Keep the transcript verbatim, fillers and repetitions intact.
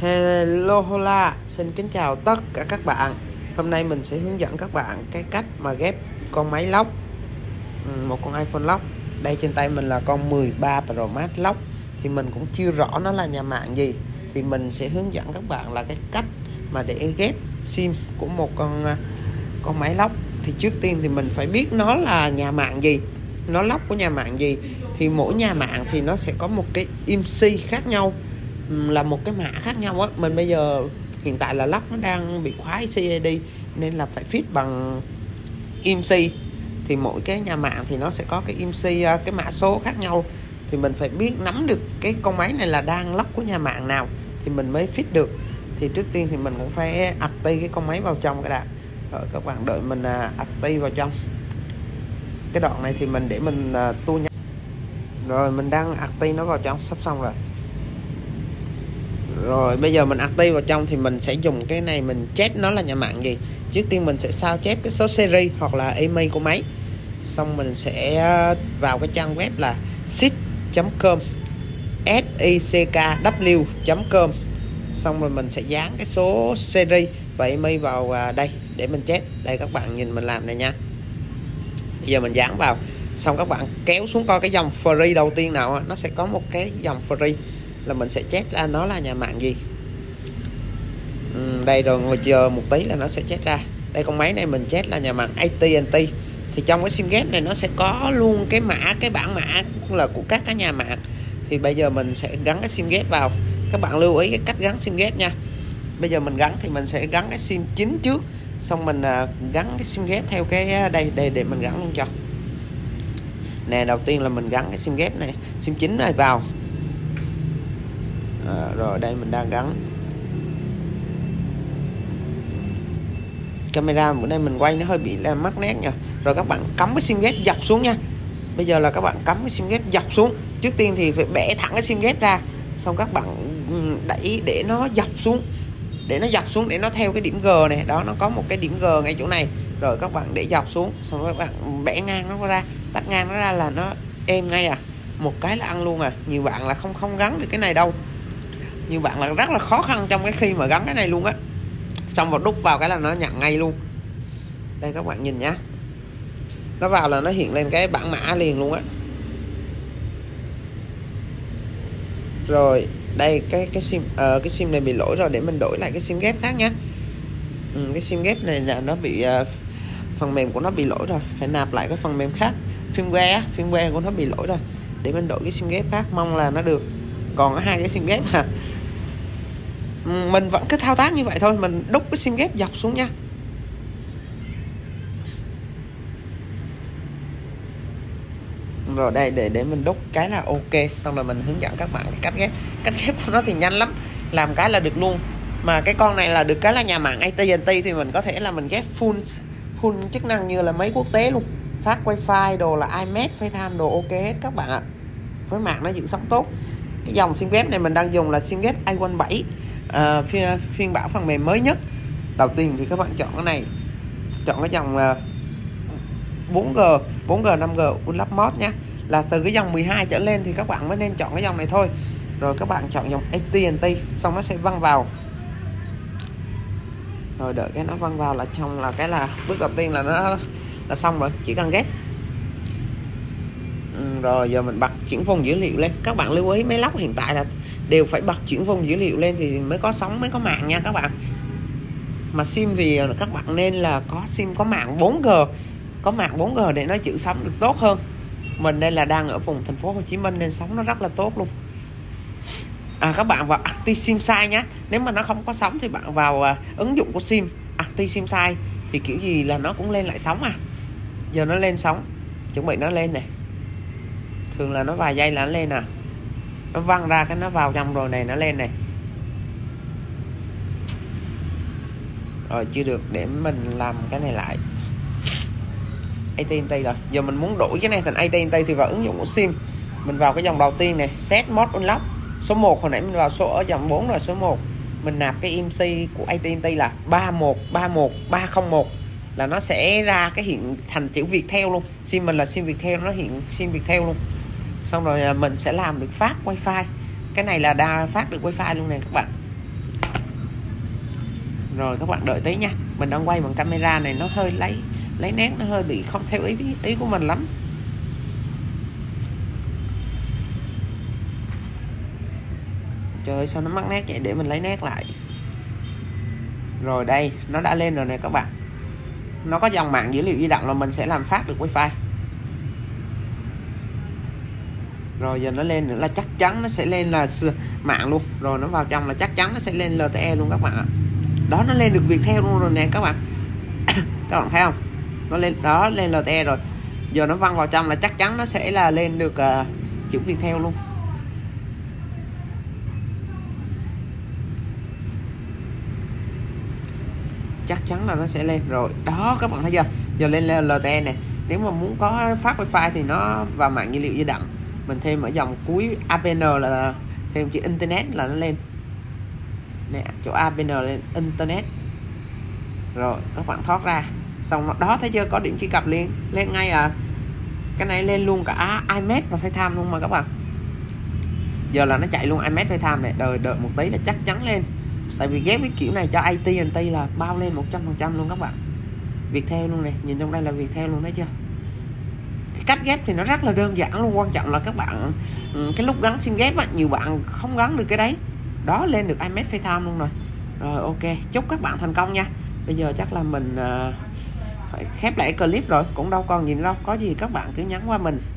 Hello hola, xin kính chào tất cả các bạn. Hôm nay mình sẽ hướng dẫn các bạn cái cách mà ghép con máy lock, một con iPhone lock. Đây trên tay mình là con mười ba Pro Max lock. Thì mình cũng chưa rõ nó là nhà mạng gì. Thì mình sẽ hướng dẫn các bạn là cái cách mà để ghép sim của một con con máy lock. Thì trước tiên thì mình phải biết nó là nhà mạng gì, nó lock của nhà mạng gì. Thì mỗi nhà mạng thì nó sẽ có một cái i em xê khác nhau, là một cái mã khác nhau á. Mình bây giờ hiện tại là lock nó đang bị khóa xê i đê nên là phải fit bằng i em xê. Thì mỗi cái nhà mạng thì nó sẽ có cái i em xê, cái mã số khác nhau. Thì mình phải biết nắm được cái con máy này là đang lock của nhà mạng nào thì mình mới fit được. Thì trước tiên thì mình cũng phải active cái con máy vào trong cái đã. Rồi các bạn đợi mình active vào trong. Cái đoạn này thì mình để mình tua nhanh. Rồi mình đang active nó vào trong, sắp xong rồi. Rồi bây giờ mình active vào trong thì mình sẽ dùng cái này mình check nó là nhà mạng gì. Trước tiên mình sẽ sao chép cái số series hoặc là email của máy. Xong mình sẽ vào cái trang web là sick chấm com, S I C K W chấm com. Xong rồi mình sẽ dán cái số series và email vào đây để mình check. Đây các bạn nhìn mình làm này nha. Bây giờ mình dán vào. Xong các bạn kéo xuống coi cái dòng free đầu tiên nào, nó sẽ có một cái dòng free là mình sẽ check ra nó là nhà mạng gì. Ừ, đây rồi ngồi chờ một tí là nó sẽ check ra. Đây con máy này mình check là nhà mạng a tê and tê. Thì trong cái sim ghép này nó sẽ có luôn cái mã, cái bảng mã là của các cái nhà mạng. Thì bây giờ mình sẽ gắn cái sim ghép vào. Các bạn lưu ý cái cách gắn sim ghép nha. Bây giờ mình gắn thì mình sẽ gắn cái sim chính trước, xong mình gắn cái sim ghép theo cái đây đây để mình gắn luôn cho. Nè, đầu tiên là mình gắn cái sim ghép này, sim chính này vào. À, rồi đây mình đang gắn camera. Bữa nay mình quay nó hơi bị là mắc nét nha. Rồi các bạn cắm cái sim ghép dọc xuống nha. Bây giờ là các bạn cắm cái sim ghép dọc xuống. Trước tiên thì phải bẻ thẳng cái sim ghép ra, xong các bạn đẩy để nó dọc xuống, để nó dọc xuống để nó theo cái điểm G này. Đó, nó có một cái điểm G ngay chỗ này. Rồi các bạn để dọc xuống, xong các bạn bẻ ngang nó ra, tách ngang nó ra là nó êm ngay à. Một cái là ăn luôn à. Nhiều bạn là không không gắn được cái này đâu. Nhiều bạn là rất là khó khăn trong cái khi mà gắn cái này luôn á. Xong vào đút vào cái là nó nhận ngay luôn. Đây các bạn nhìn nhá. Nó vào là nó hiện lên cái bảng mã liền luôn á. Rồi đây cái cái sim uh, cái sim này bị lỗi rồi, để mình đổi lại cái sim ghép khác nhá. Ừ, cái sim ghép này là nó bị uh, phần mềm của nó bị lỗi rồi, phải nạp lại cái phần mềm khác. Firmware firmware của nó bị lỗi rồi, để mình đổi cái sim ghép khác, mong là nó được. Còn hai cái sim ghép à, mình vẫn cứ thao tác như vậy thôi. Mình đúc cái sim ghép dọc xuống nha. Rồi đây để để mình đúc cái là ok. Xong rồi mình hướng dẫn các bạn cái cách ghép. Cách ghép của nó thì nhanh lắm, làm cái là được luôn. Mà cái con này là được cái là nhà mạng a tê and tê thì mình có thể là mình ghép full full chức năng như là máy quốc tế luôn. Phát wifi đồ là iMessage, FaceTime đồ ok hết các bạn ạ. Với mạng nó giữ sóng tốt. Cái dòng sim ghép này mình đang dùng là sim ghép i một bảy, à, phiên, phiên bản phần mềm mới nhất. Đầu tiên thì các bạn chọn cái này, chọn cái dòng uh, bốn G, bốn G, năm G Ultra Mode nhé. Là từ cái dòng mười hai trở lên thì các bạn mới nên chọn cái dòng này thôi. Rồi các bạn chọn dòng a tê and tê, xong nó sẽ văng vào. Rồi đợi cái nó văng vào là trong là cái là bước đầu tiên là nó là xong rồi, chỉ cần ghép. Ừ, rồi giờ mình bật chuyển vùng dữ liệu lên. Các bạn lưu ý máy lock hiện tại là đều phải bật chuyển vùng dữ liệu lên thì mới có sóng, mới có mạng nha các bạn. Mà sim thì các bạn nên là có sim có mạng bốn G, có mạng bốn G để nó giữ sóng được tốt hơn. Mình đây là đang ở vùng thành phố Hồ Chí Minh nên sóng nó rất là tốt luôn. À, các bạn vào Active Sim Size nhé. Nếu mà nó không có sóng thì bạn vào uh, ứng dụng của sim Active Sim Size thì kiểu gì là nó cũng lên lại sóng à. Giờ nó lên sóng, chuẩn bị nó lên này. Thường là nó vài giây là nó lên à. Nó văng ra cái nó vào trong rồi này, nó lên này. Rồi chưa được, để mình làm cái này lại. a tê and tê rồi. Giờ mình muốn đổi cái này thành a tê and tê thì vào ứng dụng của sim. Mình vào cái dòng đầu tiên này, Set Mode Unlock. Số một, hồi nãy mình vào số ở dòng bốn rồi, số một. Mình nạp cái i em xê của a tê and tê là ba một ba một ba không một, là nó sẽ ra cái hiện thành chữ Viettel luôn. Sim mình là sim Viettel, nó hiện sim Viettel luôn. Xong rồi mình sẽ làm được phát wifi. Cái này là đa phát được wifi luôn nè các bạn. Rồi các bạn đợi tí nha, mình đang quay bằng camera này, nó hơi lấy lấy nét, nó hơi bị không theo ý ý của mình lắm. Trời ơi, sao nó mắc nét vậy, để mình lấy nét lại. Rồi đây, nó đã lên rồi nè các bạn. Nó có dòng mạng dữ liệu di động là mình sẽ làm phát được wifi. Rồi giờ nó lên nữa là chắc chắn nó sẽ lên là mạng luôn. Rồi nó vào trong là chắc chắn nó sẽ lên lờ tê e luôn các bạn ạ. Đó, nó lên được Viettel luôn rồi nè các bạn. Các bạn thấy không? Nó lên đó, lên lờ tê e rồi. Giờ nó văng vào trong là chắc chắn nó sẽ là lên được uh, chữ Viettel luôn. Chắc chắn là nó sẽ lên rồi. Đó các bạn thấy chưa? Giờ lên lờ tê e này. Nếu mà muốn có phát wifi thì nó vào mạng dữ liệu di động, mình thêm ở dòng cuối a pê en là thêm chữ internet là nó lên nè, chỗ a pê en lên internet. Rồi các bạn thoát ra xong đó, thấy chưa, có điểm truy cập liền lên ngay à. Cái này lên luôn cả iMessage và FaceTime luôn mà các bạn. Giờ là nó chạy luôn iMessage FaceTime này, đợi đợi một tí là chắc chắn lên. Tại vì ghép cái kiểu này cho a tê and tê là bao lên một trăm phần trăm luôn các bạn. Viettel luôn này, nhìn trong đây là Viettel luôn, thấy chưa? Cái cách ghép thì nó rất là đơn giản luôn, quan trọng là các bạn cái lúc gắn sim ghép á, nhiều bạn không gắn được cái đấy. Đó, lên được iMessage FaceTime luôn rồi. Rồi ok, chúc các bạn thành công nha. Bây giờ chắc là mình uh, phải khép lại clip rồi, cũng đâu còn gì đâu, có gì các bạn cứ nhắn qua mình.